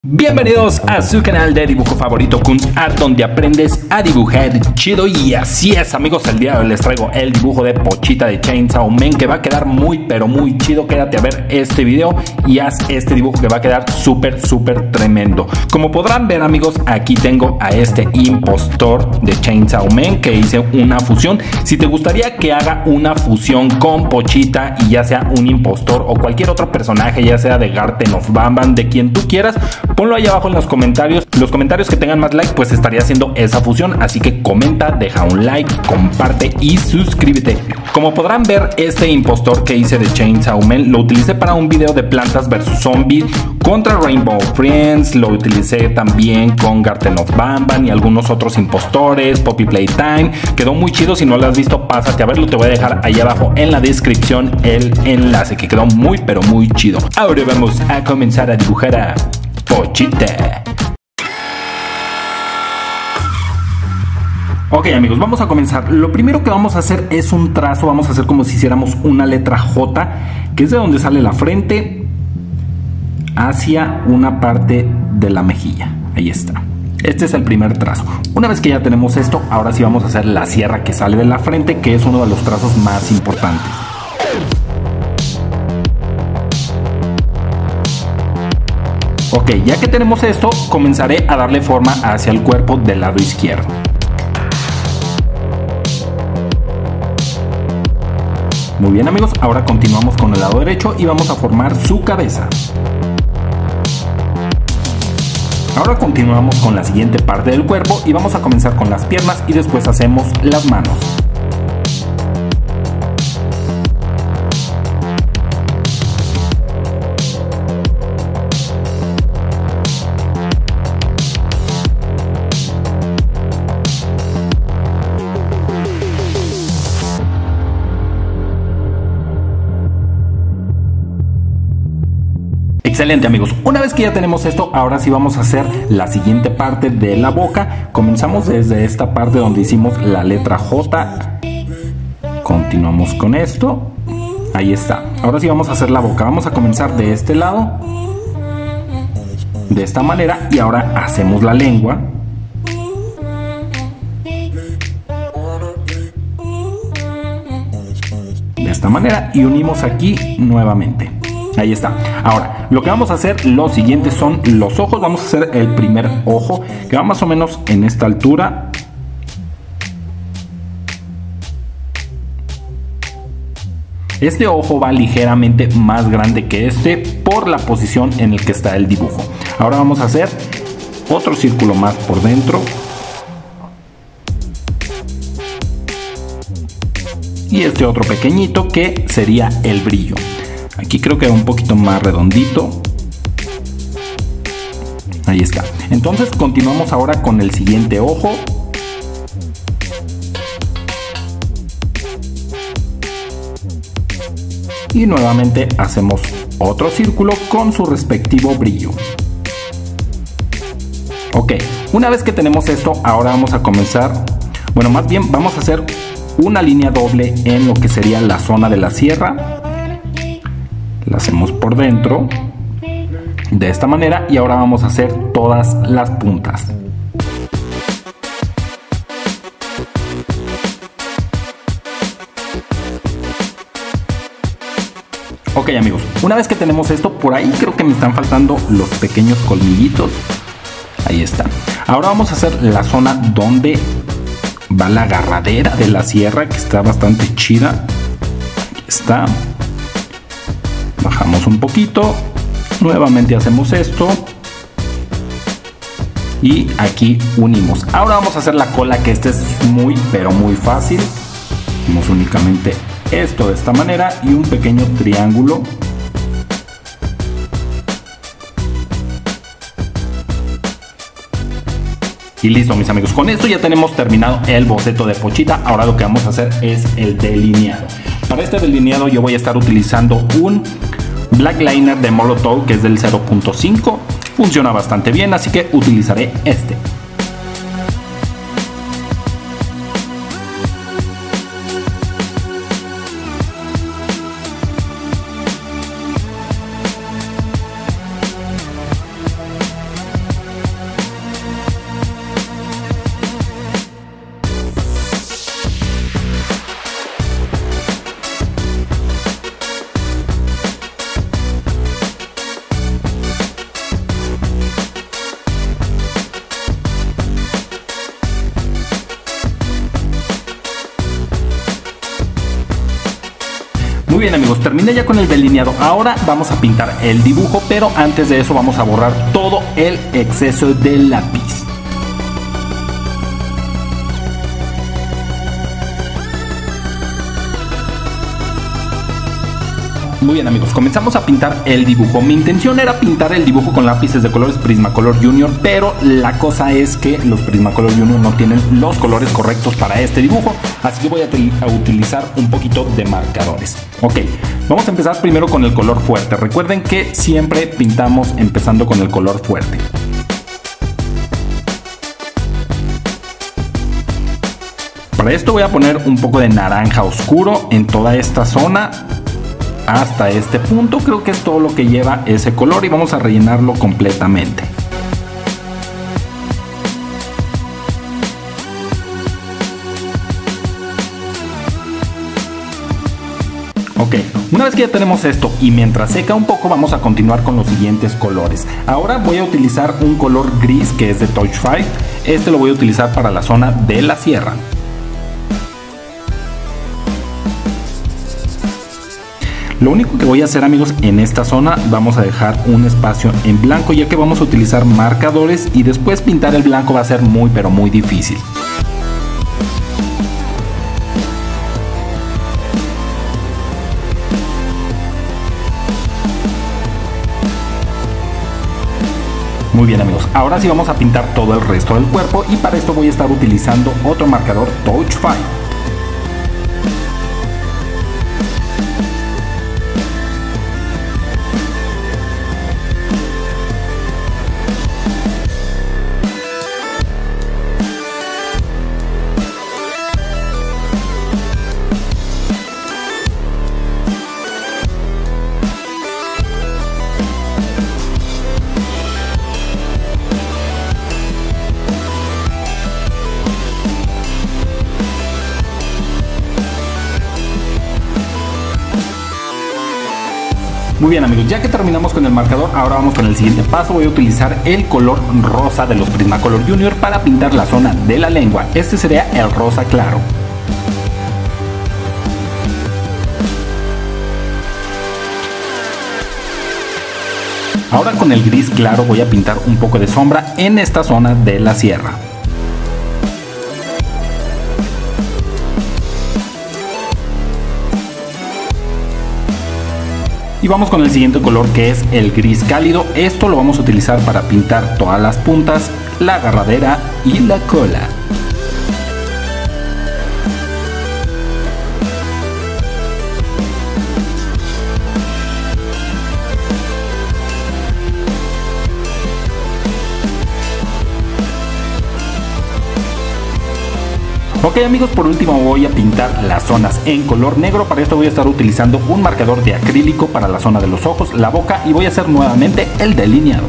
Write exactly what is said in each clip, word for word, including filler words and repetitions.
Bienvenidos a su canal de dibujo favorito, Kunst Art, donde aprendes a dibujar chido. Y así es, amigos, el día de hoy les traigo el dibujo de Pochita de Chainsaw Man, que va a quedar muy pero muy chido. Quédate a ver este video y haz este dibujo que va a quedar súper súper tremendo. Como podrán ver, amigos, aquí tengo a este impostor de Chainsaw Man que hice una fusión. Si te gustaría que haga una fusión con Pochita y ya sea un impostor o cualquier otro personaje, ya sea de Garten of Banban, de quien tú quieras, ponlo ahí abajo en los comentarios. Los comentarios que tengan más like, pues estaría haciendo esa fusión. Así que comenta, deja un like, comparte y suscríbete. Como podrán ver, este impostor que hice de Chainsaw Man lo utilicé para un video de Plantas versus Zombies contra Rainbow Friends. Lo utilicé también con Garten of Banban y algunos otros impostores, Poppy Playtime. Quedó muy chido. Si no lo has visto, pásate a verlo. Te voy a dejar ahí abajo en la descripción el enlace, que quedó muy pero muy chido. Ahora vamos a comenzar a dibujar a Pochita. Ok, amigos, vamos a comenzar. Lo primero que vamos a hacer es un trazo. Vamos a hacer como si hiciéramos una letra J, que es de donde sale la frente hacia una parte de la mejilla. Ahí está. Este es el primer trazo. Una vez que ya tenemos esto, ahora sí vamos a hacer la sierra que sale de la frente, que es uno de los trazos más importantes. Ok, ya que tenemos esto, comenzaré a darle forma hacia el cuerpo del lado izquierdo. Muy bien, amigos, ahora continuamos con el lado derecho y vamos a formar su cabeza. Ahora continuamos con la siguiente parte del cuerpo y vamos a comenzar con las piernas y después hacemos las manos. Excelente, amigos, una vez que ya tenemos esto, ahora sí vamos a hacer la siguiente parte de la boca. Comenzamos desde esta parte donde hicimos la letra J. Continuamos con esto. Ahí está. Ahora sí vamos a hacer la boca. Vamos a comenzar de este lado, de esta manera, y ahora hacemos la lengua. De esta manera y unimos aquí nuevamente. Ahí está. Ahora, lo que vamos a hacer, lo siguiente son los ojos. Vamos a hacer el primer ojo, que va más o menos en esta altura. Este ojo va ligeramente más grande que este por la posición en la que está el dibujo. Ahora vamos a hacer otro círculo más por dentro. Y este otro pequeñito que sería el brillo. Aquí creo que un poquito más redondito. Ahí está. Entonces continuamos ahora con el siguiente ojo. Y nuevamente hacemos otro círculo con su respectivo brillo. Ok, una vez que tenemos esto, ahora vamos a comenzar. Bueno, más bien vamos a hacer una línea doble en lo que sería la zona de la sierra. La hacemos por dentro de esta manera y ahora vamos a hacer todas las puntas. Ok, amigos, una vez que tenemos esto, por ahí creo que me están faltando los pequeños colmillitos. Ahí está. Ahora vamos a hacer la zona donde va la agarradera de la sierra, que está bastante chida. Aquí está. Bajamos un poquito, nuevamente hacemos esto y aquí unimos. Ahora vamos a hacer la cola, que este es muy pero muy fácil. Hacemos únicamente esto de esta manera y un pequeño triángulo. Y listo, mis amigos, con esto ya tenemos terminado el boceto de Pochita. Ahora lo que vamos a hacer es el delineado. Para este delineado yo voy a estar utilizando un Black Liner de Molotov, que es del cero punto cinco. Funciona bastante bien, así que utilizaré este. Muy bien amigos, terminé ya con el delineado. Ahora vamos a pintar el dibujo, pero antes de eso vamos a borrar todo el exceso del lápiz. Muy bien amigos, comenzamos a pintar el dibujo. Mi intención era pintar el dibujo con lápices de colores Prismacolor Junior, pero la cosa es que los Prismacolor Junior no tienen los colores correctos para este dibujo, así que voy a, a utilizar un poquito de marcadores. Ok, vamos a empezar primero con el color fuerte. Recuerden que siempre pintamos empezando con el color fuerte. Para esto voy a poner un poco de naranja oscuro en toda esta zona. Hasta este punto creo que es todo lo que lleva ese color y vamos a rellenarlo completamente. Ok, una vez que ya tenemos esto y mientras seca un poco vamos a continuar con los siguientes colores. Ahora voy a utilizar un color gris que es de Touch Five. Este lo voy a utilizar para la zona de la sierra. Lo único que voy a hacer amigos en esta zona, vamos a dejar un espacio en blanco ya que vamos a utilizar marcadores y después pintar el blanco va a ser muy pero muy difícil. Muy bien amigos, ahora sí vamos a pintar todo el resto del cuerpo y para esto voy a estar utilizando otro marcador Touch Five. Muy bien amigos, ya que terminamos con el marcador, ahora vamos con el siguiente paso. Voy a utilizar el color rosa de los Prismacolor Junior para pintar la zona de la lengua. Este sería el rosa claro. Ahora con el gris claro voy a pintar un poco de sombra en esta zona de la sierra. Y vamos con el siguiente color que es el gris cálido. Esto lo vamos a utilizar para pintar todas las puntas, la agarradera y la cola. Ok amigos, por último voy a pintar las zonas en color negro. Para esto voy a estar utilizando un marcador de acrílico para la zona de los ojos, la boca y voy a hacer nuevamente el delineado.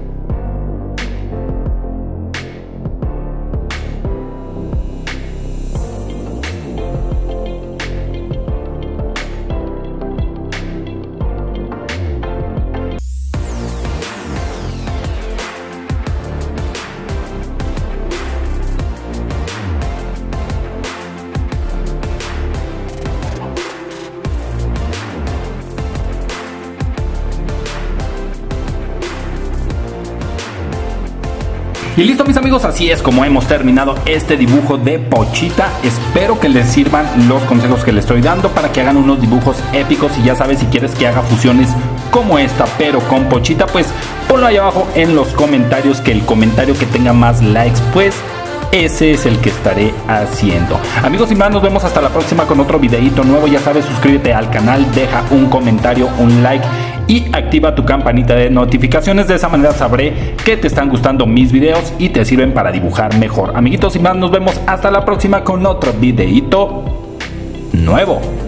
Y listo mis amigos, así es como hemos terminado este dibujo de Pochita. Espero que les sirvan los consejos que les estoy dando para que hagan unos dibujos épicos. Y ya sabes, si quieres que haga fusiones como esta pero con Pochita, pues ponlo ahí abajo en los comentarios, que el comentario que tenga más likes pues ese es el que estaré haciendo. Amigos y más, nos vemos hasta la próxima con otro videito nuevo. Ya sabes, suscríbete al canal, deja un comentario, un like y activa tu campanita de notificaciones. De esa manera sabré que te están gustando mis videos y te sirven para dibujar mejor. Amiguitos y más, nos vemos hasta la próxima con otro videito nuevo.